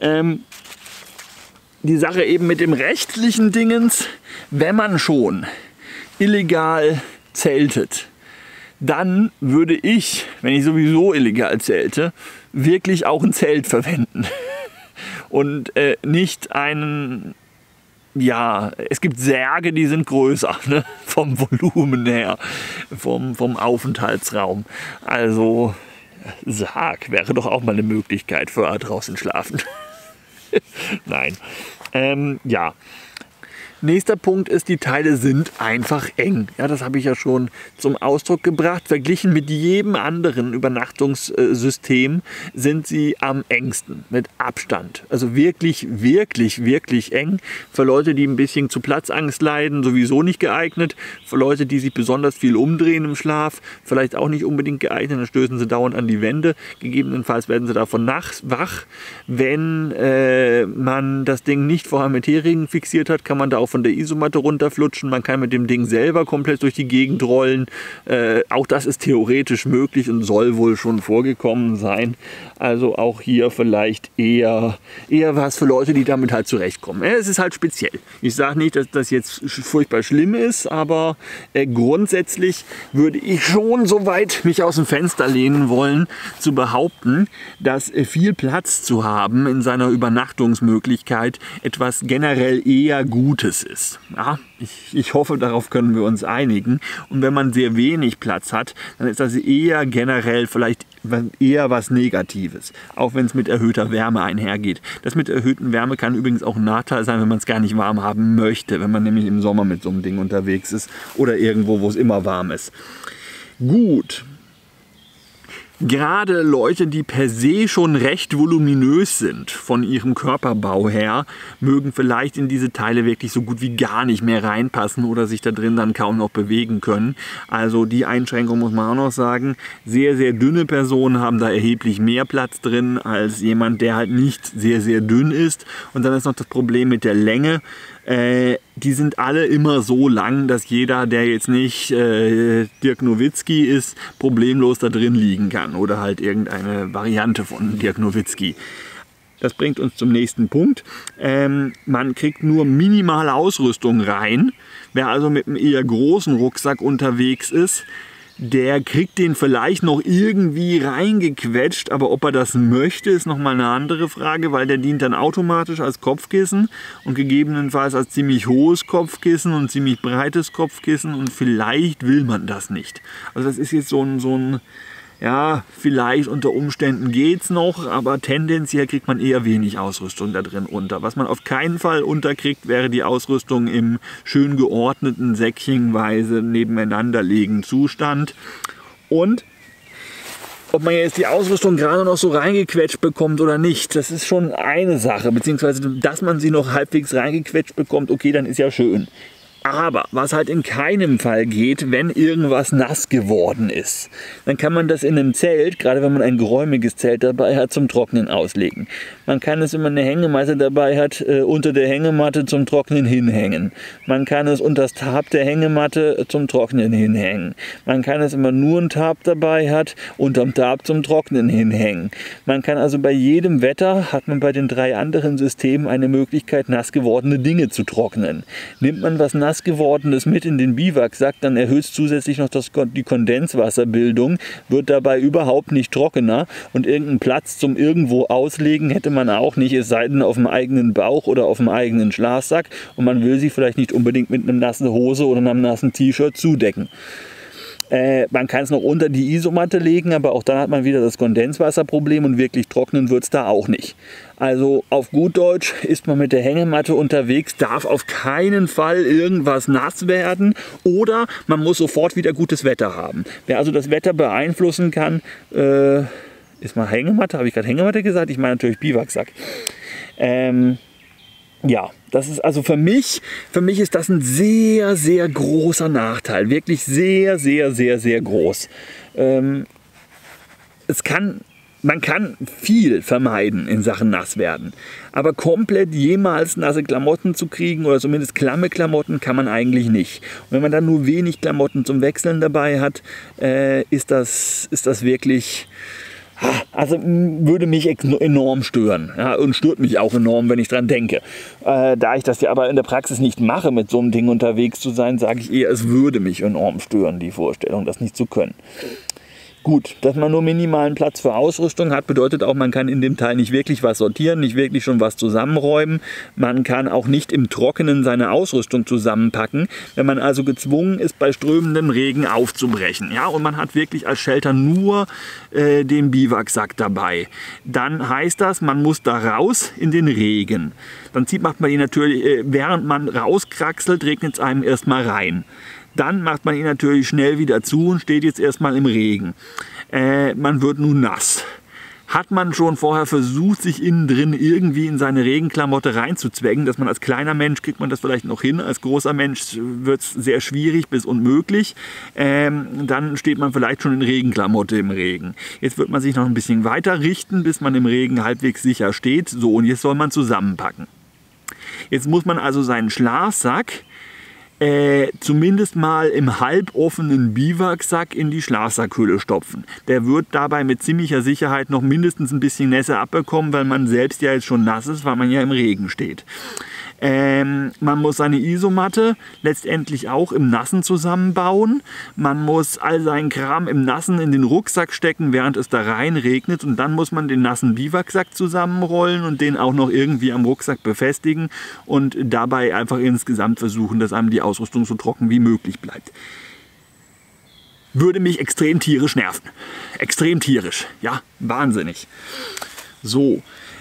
die Sache eben mit dem rechtlichen Dingens, wenn man schon illegal zeltet, dann würde ich, wenn ich sowieso illegal zelte, wirklich auch ein Zelt verwenden. Und nicht einen, ja, es gibt Särge, die sind größer, ne? Vom Volumen her, vom Aufenthaltsraum. Also Sarg wäre doch auch mal eine Möglichkeit für draußen schlafen. Nein. Ja. Nächster Punkt ist, die Teile sind einfach eng. Ja, das habe ich ja schon zum Ausdruck gebracht. Verglichen mit jedem anderen Übernachtungssystem sind sie am engsten, mit Abstand. Also wirklich, wirklich, wirklich eng. Für Leute, die ein bisschen zu Platzangst leiden, sowieso nicht geeignet. Für Leute, die sich besonders viel umdrehen im Schlaf, vielleicht auch nicht unbedingt geeignet. Dann stößen sie dauernd an die Wände. Gegebenenfalls werden sie davon nachts wach. Wenn man das Ding nicht vorher mit Heringen fixiert hat, kann man da auch von der Isomatte runterflutschen. Man kann mit dem Ding selber komplett durch die Gegend rollen. Auch das ist theoretisch möglich und soll wohl schon vorgekommen sein. Also auch hier vielleicht eher was für Leute, die damit halt zurechtkommen. Es ist halt speziell. Ich sage nicht, dass das jetzt furchtbar schlimm ist, aber grundsätzlich würde ich schon so weit mich aus dem Fenster lehnen wollen, zu behaupten, dass viel Platz zu haben in seiner Übernachtungsmöglichkeit etwas generell eher Gutes ist. Ja, ich hoffe, darauf können wir uns einigen. Und wenn man sehr wenig Platz hat, dann ist das eher generell vielleicht eher was Negatives, auch wenn es mit erhöhter Wärme einhergeht. Das mit erhöhten Wärme kann übrigens auch ein Nachteil sein, wenn man es gar nicht warm haben möchte, wenn man nämlich im Sommer mit so einem Ding unterwegs ist oder irgendwo, wo es immer warm ist. Gut. Gerade Leute, die per se schon recht voluminös sind von ihrem Körperbau her, mögen vielleicht in diese Teile wirklich so gut wie gar nicht mehr reinpassen oder sich da drin dann kaum noch bewegen können. Also die Einschränkung muss man auch noch sagen. Sehr, sehr dünne Personen haben da erheblich mehr Platz drin als jemand, der halt nicht sehr, sehr dünn ist. Und dann ist noch das Problem mit der Länge. Die sind alle immer so lang, dass jeder, der jetzt nicht Dirk Nowitzki ist, problemlos da drin liegen kann oder halt irgendeine Variante von Dirk Nowitzki. Das bringt uns zum nächsten Punkt. Man kriegt nur minimale Ausrüstung rein. Wer also mit einem eher großen Rucksack unterwegs ist, der kriegt den vielleicht noch irgendwie reingequetscht, aber ob er das möchte, ist nochmal eine andere Frage, weil der dient dann automatisch als Kopfkissen und gegebenenfalls als ziemlich hohes Kopfkissen und ziemlich breites Kopfkissen und vielleicht will man das nicht. Also das ist jetzt so ein ja, vielleicht unter Umständen geht's noch, aber tendenziell kriegt man eher wenig Ausrüstung da drin unter. Was man auf keinen Fall unterkriegt, wäre die Ausrüstung im schön geordneten, säckchenweise nebeneinander liegenden Zustand. Und ob man jetzt die Ausrüstung gerade noch so reingequetscht bekommt oder nicht, das ist schon eine Sache. Beziehungsweise, dass man sie noch halbwegs reingequetscht bekommt, okay, dann ist ja schön. Aber was halt in keinem Fall geht, wenn irgendwas nass geworden ist, dann kann man das in einem Zelt, gerade wenn man ein geräumiges Zelt dabei hat, zum Trocknen auslegen. Man kann es, wenn man eine Hängematte dabei hat, unter der Hängematte zum Trocknen hinhängen. Man kann es unter das Tarp der Hängematte zum Trocknen hinhängen. Man kann es, wenn man nur ein Tarp dabei hat, unterm Tarp zum Trocknen hinhängen. Man kann also bei jedem Wetter, hat man bei den 3 anderen Systemen eine Möglichkeit, nass gewordene Dinge zu trocknen. Nimmt man was nass gewordenes mit in den Biwaksack, dann erhöht es zusätzlich noch die Kondenswasserbildung, wird dabei überhaupt nicht trockener und irgendeinen Platz zum irgendwo auslegen hätte man auch nicht, es sei denn auf dem eigenen Bauch oder auf dem eigenen Schlafsack und man will sich vielleicht nicht unbedingt mit einer nassen Hose oder einem nassen T-Shirt zudecken. Man kann es noch unter die Isomatte legen, aber auch dann hat man wieder das Kondenswasserproblem und wirklich trocknen wird es da auch nicht. Also auf gut Deutsch ist man mit der Hängematte unterwegs, darf auf keinen Fall irgendwas nass werden oder man muss sofort wieder gutes Wetter haben. Wer also das Wetter beeinflussen kann, ist mal Hängematte, habe ich gerade Hängematte gesagt? Ich meine natürlich Biwaksack. Ja, das ist also für mich ist das ein sehr, sehr großer Nachteil. Wirklich sehr, sehr, sehr, sehr groß. Man kann viel vermeiden in Sachen Nasswerden. Aber komplett jemals nasse Klamotten zu kriegen oder zumindest klamme Klamotten kann man eigentlich nicht. Und wenn man dann nur wenig Klamotten zum Wechseln dabei hat, ist das wirklich... Also würde mich enorm stören, ja, und stört mich auch enorm, wenn ich dran denke. Da ich das ja aber in der Praxis nicht mache, mit so einem Ding unterwegs zu sein, sage ich eher, es würde mich enorm stören, die Vorstellung, das nicht zu können. Gut, dass man nur minimalen Platz für Ausrüstung hat, bedeutet auch, man kann in dem Teil nicht wirklich was sortieren, nicht wirklich schon was zusammenräumen. Man kann auch nicht im Trockenen seine Ausrüstung zusammenpacken, wenn man also gezwungen ist, bei strömendem Regen aufzubrechen. Ja, und man hat wirklich als Shelter nur den Biwaksack dabei. Dann heißt das, man muss da raus in den Regen. Dann macht man ihn natürlich, während man rauskraxelt, regnet es einem erstmal rein. Dann macht man ihn natürlich schnell wieder zu und steht jetzt erstmal im Regen. Man wird nun nass. Hat man schon vorher versucht, sich innen drin irgendwie in seine Regenklamotte reinzuzwängen, dass man als kleiner Mensch kriegt man das vielleicht noch hin, als großer Mensch wird es sehr schwierig bis unmöglich. Dann steht man vielleicht schon in Regenklamotte im Regen. Jetzt wird man sich noch ein bisschen weiter richten, bis man im Regen halbwegs sicher steht. So, und jetzt soll man zusammenpacken. Jetzt muss man also seinen Schlafsack zumindest mal im halboffenen Biwaksack in die Schlafsackhülle stopfen. Der wird dabei mit ziemlicher Sicherheit noch mindestens ein bisschen Nässe abbekommen, weil man selbst ja jetzt schon nass ist, weil man ja im Regen steht. Man muss seine Isomatte letztendlich auch im Nassen zusammenbauen. Man muss all seinen Kram im Nassen in den Rucksack stecken, während es da rein regnet. Und dann muss man den nassen Biwaksack zusammenrollen und den auch noch irgendwie am Rucksack befestigen und dabei einfach insgesamt versuchen, dass einem die Ausrüstung so trocken wie möglich bleibt. Würde mich extrem tierisch nerven. Extrem tierisch. Ja, wahnsinnig. So,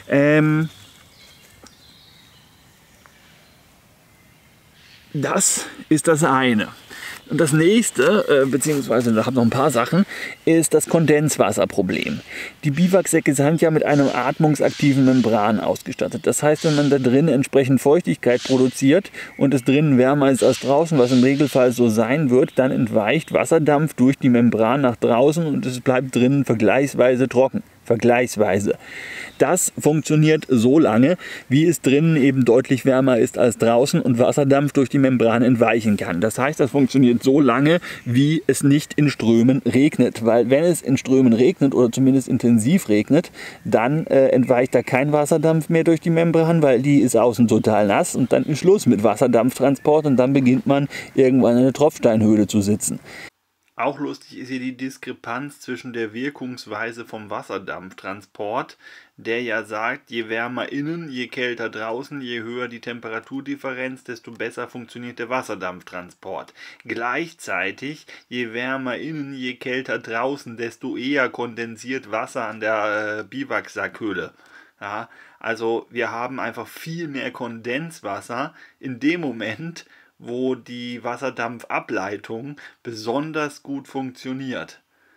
das ist das eine. Und das nächste, beziehungsweise da habe ich noch ein paar Sachen, ist das Kondenswasserproblem. Die Biwaksäcke sind ja mit einem atmungsaktiven Membran ausgestattet. Das heißt, wenn man da drin entsprechend Feuchtigkeit produziert und es drinnen wärmer ist als draußen, was im Regelfall so sein wird, dann entweicht Wasserdampf durch die Membran nach draußen und es bleibt drinnen vergleichsweise trocken. Vergleichsweise. Das funktioniert so lange, wie es drinnen eben deutlich wärmer ist als draußen und Wasserdampf durch die Membran entweichen kann. Das heißt, das funktioniert so lange, wie es nicht in Strömen regnet. Weil wenn es in Strömen regnet oder zumindest intensiv regnet, dann entweicht da kein Wasserdampf mehr durch die Membran, weil die ist außen total nass und dann ist Schluss mit Wasserdampftransport und dann beginnt man irgendwann in einer Tropfsteinhöhle zu sitzen. Auch lustig ist hier die Diskrepanz zwischen der Wirkungsweise vom Wasserdampftransport, der ja sagt, je wärmer innen, je kälter draußen, je höher die Temperaturdifferenz, desto besser funktioniert der Wasserdampftransport. Gleichzeitig, je wärmer innen, je kälter draußen, desto eher kondensiert Wasser an der Biwaksackhülle. Ja, also wir haben einfach viel mehr Kondenswasser in dem Moment, wo die Wasserdampfableitung besonders gut funktioniert.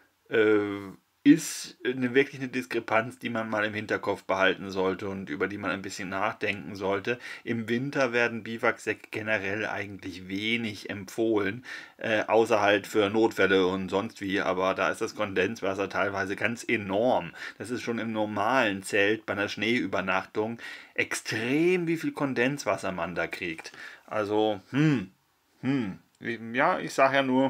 Ist wirklich eine Diskrepanz, die man mal im Hinterkopf behalten sollte und über die man ein bisschen nachdenken sollte. Im Winter werden Biwaksäcke generell eigentlich wenig empfohlen, außer halt für Notfälle und sonst wie, aber da ist das Kondenswasser teilweise ganz enorm. Das ist schon im normalen Zelt bei einer Schneeübernachtung extrem, wie viel Kondenswasser man da kriegt. Also, ja, ich sage ja nur,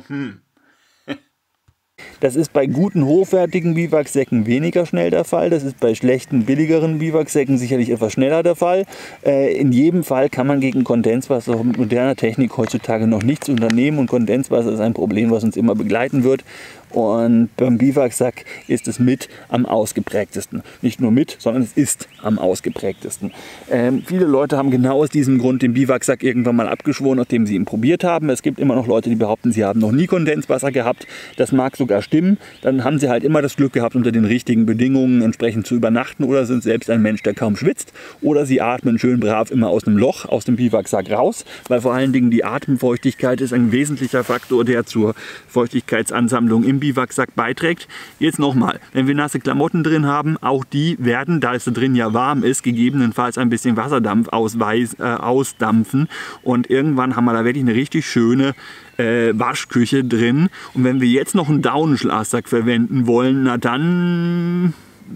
Das ist bei guten, hochwertigen Biwaksäcken weniger schnell der Fall. Das ist bei schlechten, billigeren Biwaksäcken sicherlich etwas schneller der Fall. In jedem Fall kann man gegen Kondenswasser mit moderner Technik heutzutage noch nichts unternehmen. Und Kondenswasser ist ein Problem, was uns immer begleiten wird. Und beim Biwaksack ist es mit am ausgeprägtesten. Nicht nur mit, sondern es ist am ausgeprägtesten. Viele Leute haben genau aus diesem Grund den Biwaksack irgendwann mal abgeschworen, nachdem sie ihn probiert haben. Es gibt immer noch Leute, die behaupten, sie haben noch nie Kondenswasser gehabt. Das mag sogar stimmen. Dann haben sie halt immer das Glück gehabt, unter den richtigen Bedingungen entsprechend zu übernachten oder sind selbst ein Mensch, der kaum schwitzt. Oder sie atmen schön brav immer aus einem Loch, aus dem Biwaksack raus, weil vor allen Dingen die Atemfeuchtigkeit ist ein wesentlicher Faktor, der zur Feuchtigkeitsansammlung im Biwaksack beiträgt. Jetzt nochmal, wenn wir nasse Klamotten drin haben, auch die werden, da es da drin ja warm ist, gegebenenfalls ein bisschen Wasserdampf ausdampfen und irgendwann haben wir da wirklich eine richtig schöne Waschküche drin. Und wenn wir jetzt noch einen Daunenschlafsack verwenden wollen, na dann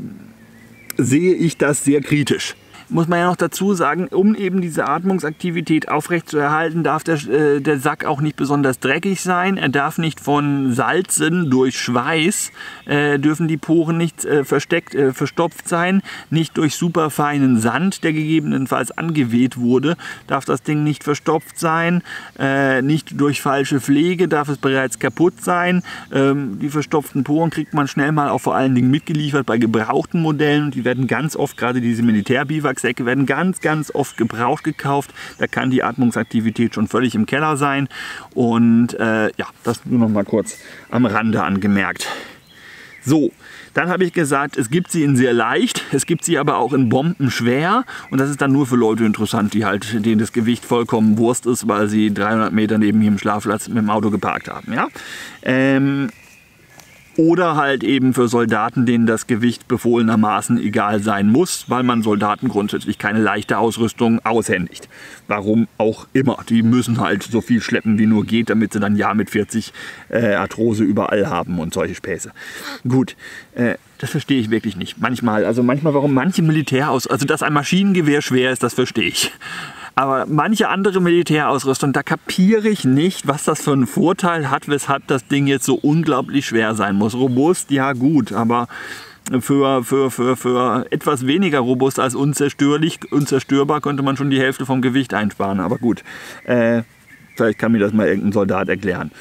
sehe ich das sehr kritisch. Muss man ja noch dazu sagen, um eben diese Atmungsaktivität aufrechtzuerhalten, darf der Sack auch nicht besonders dreckig sein. Er darf nicht von Salzen durch Schweiß, dürfen die Poren nicht verstopft sein. Nicht durch superfeinen Sand, der gegebenenfalls angeweht wurde, darf das Ding nicht verstopft sein. Nicht durch falsche Pflege darf es bereits kaputt sein. Die verstopften Poren kriegt man schnell mal auch vor allen Dingen mitgeliefert bei gebrauchten Modellen. Und die werden ganz oft, gerade diese Militärbiwaksäcke, werden ganz oft gebraucht gekauft. Da kann die Atmungsaktivität schon völlig im Keller sein. Und ja, das nur noch mal kurz am Rande angemerkt. So, dann habe ich gesagt, es gibt sie in sehr leicht, es gibt sie aber auch in bombenschwer. Und das ist dann nur für Leute interessant, die halt, denen das Gewicht vollkommen Wurst ist, weil sie 300 Meter neben ihrem Schlafplatz mit dem Auto geparkt haben. Ja? Oder halt eben für Soldaten, denen das Gewicht befohlenermaßen egal sein muss, weil man Soldaten grundsätzlich keine leichte Ausrüstung aushändigt. Warum auch immer. Die müssen halt so viel schleppen wie nur geht, damit sie dann ja mit 40 Arthrose überall haben und solche Späße. Gut, das verstehe ich wirklich nicht. Manchmal, warum manche also dass ein Maschinengewehr schwer ist, das verstehe ich. Aber manche andere Militärausrüstung, da kapiere ich nicht, was das für einen Vorteil hat, weshalb das Ding jetzt so unglaublich schwer sein muss. Robust, ja gut, aber für etwas weniger robust als unzerstörbar könnte man schon die Hälfte vom Gewicht einsparen. Aber gut, vielleicht kann mir das mal irgendein Soldat erklären.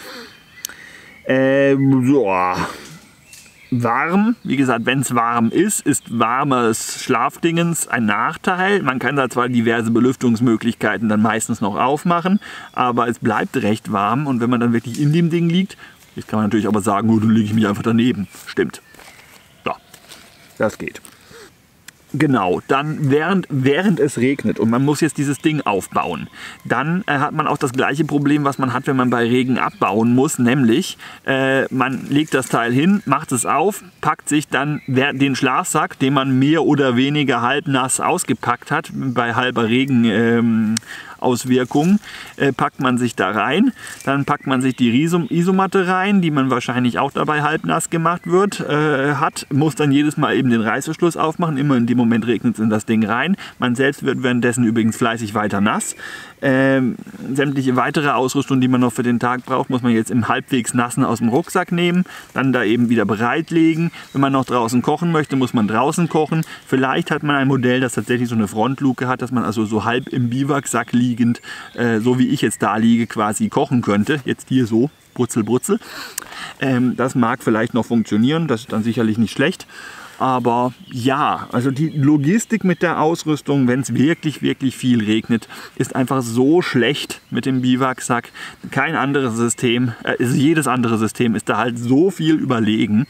Warm, wie gesagt, wenn es warm ist warmes Schlafdingens ein Nachteil. Man kann da zwar diverse Belüftungsmöglichkeiten dann meistens noch aufmachen, aber es bleibt recht warm und wenn man dann wirklich in dem Ding liegt, jetzt kann man natürlich aber sagen, oh, dann lege ich mich einfach daneben. Stimmt. Ja, das geht. Genau, dann während es regnet und man muss jetzt dieses Ding aufbauen, dann hat man auch das gleiche Problem, was man hat, wenn man bei Regen abbauen muss, nämlich man legt das Teil hin, macht es auf, packt sich dann den Schlafsack, den man mehr oder weniger halbnass ausgepackt hat, bei halber Regenauswirkung, packt man sich da rein, dann packt man sich die Isomatte rein, die man wahrscheinlich auch dabei halbnass gemacht muss dann jedes Mal eben den Reißverschluss aufmachen, immer in dem Moment regnet es in das Ding rein. Man selbst wird währenddessen übrigens fleißig weiter nass. Sämtliche weitere Ausrüstung, die man noch für den Tag braucht, muss man jetzt im halbwegs nassen aus dem Rucksack nehmen, dann da eben wieder bereitlegen. Wenn man noch draußen kochen möchte, muss man draußen kochen. Vielleicht hat man ein Modell, das tatsächlich so eine Frontluke hat, dass man also so halb im Biwaksack liegend, so wie ich jetzt da liege, quasi kochen könnte. Jetzt hier so, brutzel, brutzel. Das mag vielleicht noch funktionieren, das ist dann sicherlich nicht schlecht. Aber ja, also die Logistik mit der Ausrüstung, wenn es wirklich, wirklich viel regnet, ist einfach so schlecht mit dem Biwaksack. Kein anderes System, jedes andere System ist da halt so viel überlegen.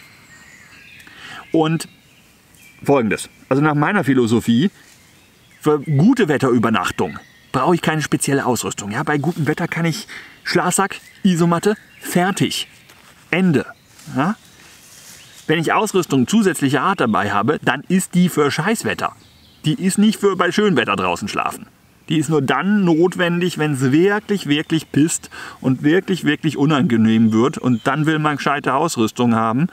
Und Folgendes, also nach meiner Philosophie, für gute Wetterübernachtung brauche ich keine spezielle Ausrüstung. Ja, bei gutem Wetter kann ich Schlafsack, Isomatte, fertig, Ende. Ja? Wenn ich Ausrüstung zusätzlicher Art dabei habe, dann ist die für Scheißwetter. Die ist nicht für bei Schönwetter draußen schlafen. Die ist nur dann notwendig, wenn es wirklich, wirklich pisst und wirklich, wirklich unangenehm wird. Und dann will man gescheite Ausrüstung haben.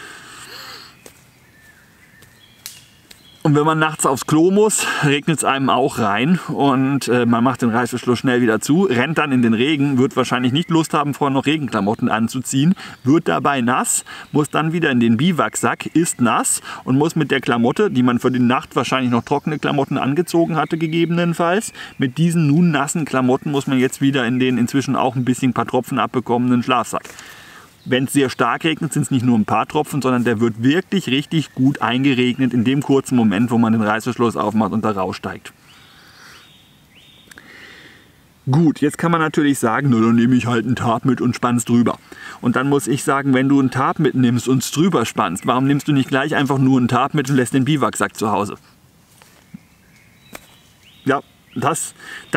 Und wenn man nachts aufs Klo muss, regnet es einem auch rein und man macht den Reißverschluss schnell wieder zu, rennt dann in den Regen, wird wahrscheinlich nicht Lust haben, vorher noch Regenklamotten anzuziehen, wird dabei nass, muss dann wieder in den Biwaksack, ist nass und muss mit der Klamotte, die man für die Nacht wahrscheinlich noch trockene Klamotten angezogen hatte gegebenenfalls, mit diesen nun nassen Klamotten muss man jetzt wieder in den inzwischen auch ein bisschen paar Tropfen abbekommenen Schlafsack. Wenn es sehr stark regnet, sind es nicht nur ein paar Tropfen, sondern der wird wirklich richtig gut eingeregnet in dem kurzen Moment, wo man den Reißverschluss aufmacht und da raussteigt. Gut, jetzt kann man natürlich sagen, na, dann nehme ich halt einen Tarp mit und spann's drüber. Und dann muss ich sagen, wenn du einen Tarp mitnimmst und es drüber spannst, warum nimmst du nicht gleich einfach nur einen Tarp mit und lässt den Biwaksack zu Hause? Ja, das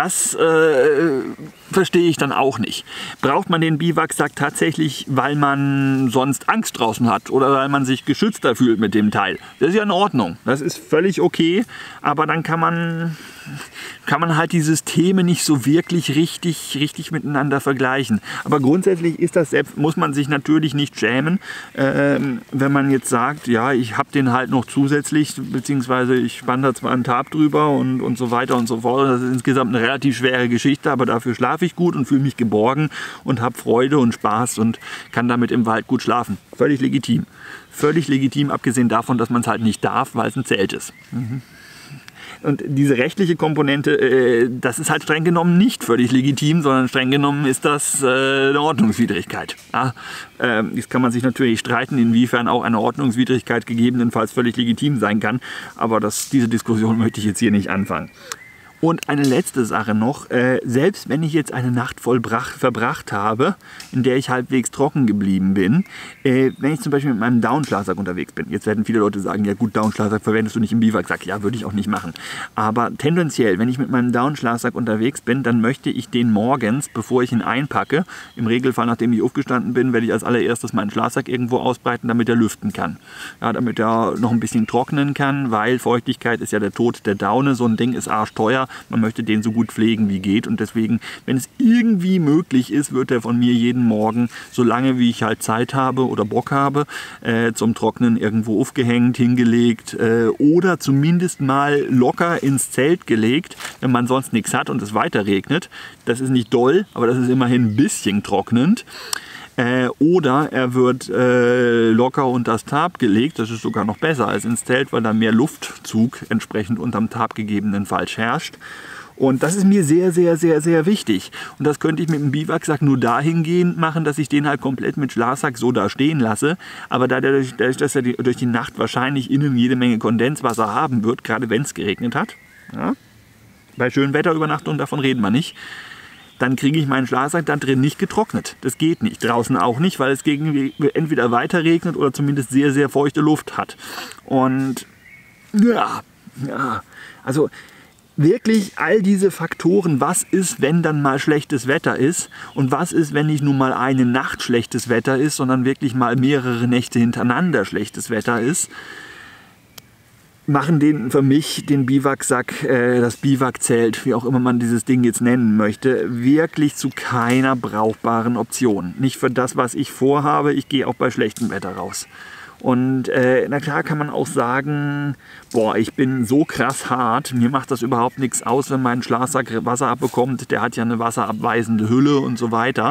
verstehe ich dann auch nicht. Braucht man den Biwaksack tatsächlich, weil man sonst Angst draußen hat oder weil man sich geschützter fühlt mit dem Teil? Das ist ja in Ordnung. Das ist völlig okay, aber dann kann man halt die Systeme nicht so wirklich richtig miteinander vergleichen. Aber grundsätzlich ist das selbst, muss man sich natürlich nicht schämen, wenn man jetzt sagt, ja, ich habe den halt noch zusätzlich, beziehungsweise ich spanne da zwar einen Tarp drüber und so weiter und so fort. Das ist insgesamt eine relativ schwere Geschichte, aber dafür schlafe ich gut und fühle mich geborgen und habe Freude und Spaß und kann damit im Wald gut schlafen. Völlig legitim. Völlig legitim, abgesehen davon, dass man es halt nicht darf, weil es ein Zelt ist. Und diese rechtliche Komponente, das ist halt streng genommen nicht völlig legitim, sondern streng genommen ist das eine Ordnungswidrigkeit. Ja, jetzt kann man sich natürlich streiten, inwiefern auch eine Ordnungswidrigkeit gegebenenfalls völlig legitim sein kann, aber diese Diskussion möchte ich jetzt hier nicht anfangen. Und eine letzte Sache noch, selbst wenn ich jetzt eine Nacht voll verbracht habe, in der ich halbwegs trocken geblieben bin, wenn ich zum Beispiel mit meinem Down-Schlafsack unterwegs bin, jetzt werden viele Leute sagen, ja gut, Down-Schlafsack verwendest du nicht im Biwaksack, ja, würde ich auch nicht machen. Aber tendenziell, wenn ich mit meinem Down-Schlafsack unterwegs bin, dann möchte ich den morgens, bevor ich ihn einpacke, im Regelfall, nachdem ich aufgestanden bin, werde ich als allererstes meinen Schlafsack irgendwo ausbreiten, damit er lüften kann. Ja, damit er noch ein bisschen trocknen kann, weil Feuchtigkeit ist ja der Tod der Daune, so ein Ding ist arschteuer. man möchte den so gut pflegen wie geht und deswegen, wenn es irgendwie möglich ist, wird er von mir jeden Morgen, solange wie ich halt Zeit habe oder Bock habe, zum Trocknen irgendwo aufgehängt, hingelegt oder zumindest mal locker ins Zelt gelegt, wenn man sonst nichts hat und es weiter regnet. Das ist nicht doll, aber das ist immerhin ein bisschen trocknend. Oder er wird locker unter das Tarp gelegt, das ist sogar noch besser als ins Zelt, weil da mehr Luftzug entsprechend unterm Tarp gegebenenfalls herrscht. Und das ist mir sehr, sehr, sehr, sehr wichtig. Und das könnte ich mit dem Biwaksack nur dahingehend machen, dass ich den halt komplett mit Schlafsack so da stehen lasse. Aber dadurch, dass er durch die Nacht wahrscheinlich innen jede Menge Kondenswasser haben wird, gerade wenn es geregnet hat, ja, bei schönem Wetterübernachtung, davon reden wir nicht, dann kriege ich meinen Schlafsack da drin nicht getrocknet. Das geht nicht. Draußen auch nicht, weil es entweder weiter regnet oder zumindest sehr, sehr feuchte Luft hat. Und ja, also wirklich all diese Faktoren, was ist, wenn dann mal schlechtes Wetter ist und was ist, wenn nicht nur mal eine Nacht schlechtes Wetter ist, sondern wirklich mal mehrere Nächte hintereinander schlechtes Wetter ist, machen für mich den Biwaksack, das Biwakzelt, wie auch immer man dieses Ding jetzt nennen möchte, wirklich zu keiner brauchbaren Option. Nicht für das, was ich vorhabe, ich gehe auch bei schlechtem Wetter raus. Und na klar kann man auch sagen, boah, ich bin so krass hart, mir macht das überhaupt nichts aus, wenn mein Schlafsack Wasser abbekommt, der hat ja eine wasserabweisende Hülle und so weiter.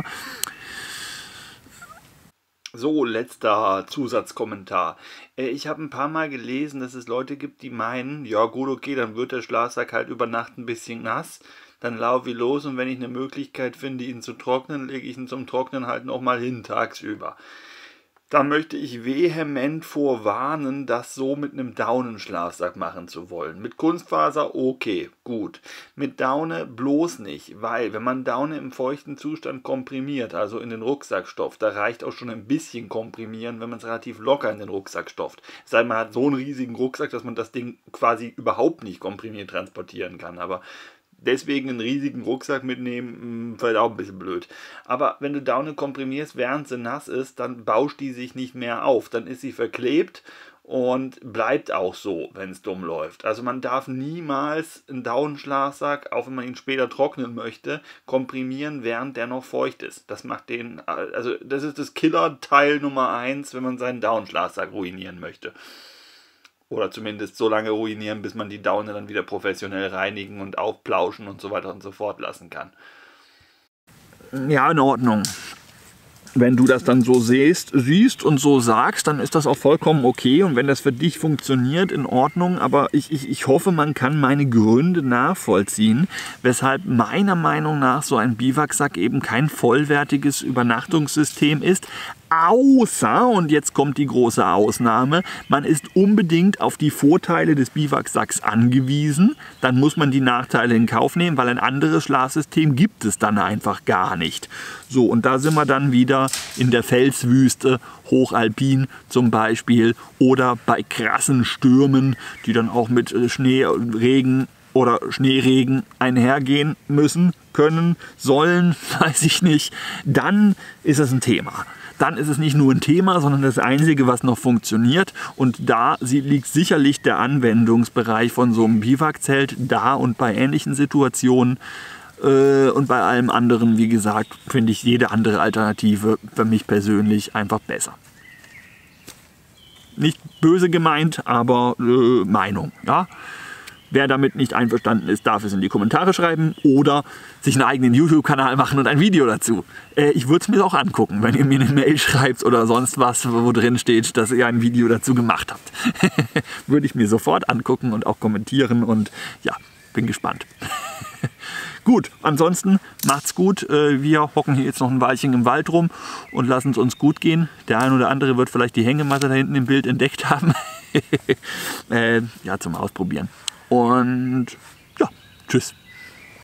So, letzter Zusatzkommentar. Ich habe ein paar Mal gelesen, dass es Leute gibt, die meinen, ja gut, okay, dann wird der Schlafsack halt über Nacht ein bisschen nass, dann laufe ich los und wenn ich eine Möglichkeit finde, ihn zu trocknen, lege ich ihn zum Trocknen halt nochmal hin, tagsüber. Da möchte ich vehement vorwarnen, das so mit einem Daunenschlafsack machen zu wollen. Mit Kunstfaser okay, gut. Mit Daune bloß nicht, weil wenn man Daune im feuchten Zustand komprimiert, also in den Rucksackstoff, da reicht auch schon ein bisschen komprimieren, wenn man es relativ locker in den Rucksack stopft. Es sei denn, man hat so einen riesigen Rucksack, dass man das Ding quasi überhaupt nicht komprimiert transportieren kann, aber deswegen einen riesigen Rucksack mitnehmen, vielleicht auch ein bisschen blöd. Aber wenn du Daune komprimierst, während sie nass ist, dann bauscht die sich nicht mehr auf. Dann ist sie verklebt und bleibt auch so, wenn es dumm läuft. Also man darf niemals einen Daunenschlafsack, auch wenn man ihn später trocknen möchte, komprimieren, während der noch feucht ist. Das macht den, also das ist das Killer-Teil Nummer 1, wenn man seinen Daunenschlafsack ruinieren möchte. Oder zumindest so lange ruinieren, bis man die Daune dann wieder professionell reinigen und aufplauschen und so weiter und so fort lassen kann. Ja, in Ordnung. Wenn du das dann so siehst und so sagst, dann ist das auch vollkommen okay. Und wenn das für dich funktioniert, in Ordnung. Aber ich hoffe, man kann meine Gründe nachvollziehen, weshalb meiner Meinung nach so ein Biwaksack eben kein vollwertiges Übernachtungssystem ist. Außer, und jetzt kommt die große Ausnahme, man ist unbedingt auf die Vorteile des Biwaksacks angewiesen. Dann muss man die Nachteile in Kauf nehmen, weil ein anderes Schlafsystem gibt es dann einfach gar nicht. So, und da sind wir dann wieder in der Felswüste, hochalpin zum Beispiel, oder bei krassen Stürmen, die dann auch mit Schneeregen oder Schneeregen einhergehen müssen, können, sollen, weiß ich nicht. Dann ist es ein Thema. Dann ist es nicht nur ein Thema, sondern das Einzige, was noch funktioniert. Und da liegt sicherlich der Anwendungsbereich von so einem Biwakzelt da und bei ähnlichen Situationen. Und bei allem anderen, wie gesagt, finde ich jede andere Alternative für mich persönlich einfach besser. Nicht böse gemeint, aber Meinung, ja. Wer damit nicht einverstanden ist, darf es in die Kommentare schreiben oder sich einen eigenen YouTube-Kanal machen und ein Video dazu. Ich würde es mir auch angucken, wenn ihr mir eine Mail schreibt oder sonst was, wo drin steht, dass ihr ein Video dazu gemacht habt. Würde ich mir sofort angucken und auch kommentieren und ja, bin gespannt. Gut, ansonsten macht's gut. Wir hocken hier jetzt noch ein Weilchen im Wald rum und lassen es uns gut gehen. Der ein oder andere wird vielleicht die Hängematte da hinten im Bild entdeckt haben. Ja, zum Ausprobieren. Und ja, tschüss.